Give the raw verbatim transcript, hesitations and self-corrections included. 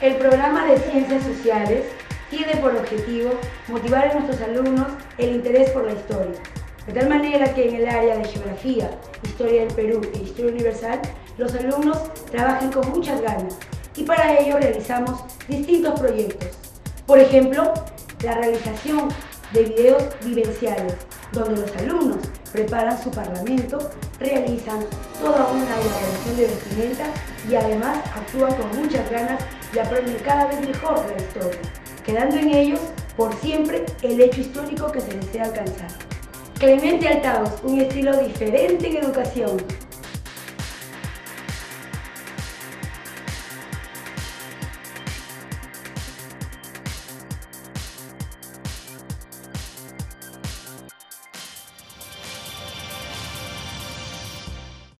El programa de Ciencias Sociales tiene por objetivo motivar en nuestros alumnos el interés por la historia, de tal manera que en el área de Geografía, Historia del Perú e Historia Universal, los alumnos trabajen con muchas ganas y para ello realizamos distintos proyectos. Por ejemplo, la realización de videos vivenciales, donde los alumnos preparan su parlamento, realizan toda una elaboración de vestimenta y además actúan con muchas ganas y aprenden cada vez mejor la historia, quedando en ellos por siempre el hecho histórico que se desea alcanzar. Clemente Althaus, un estilo diferente en educación.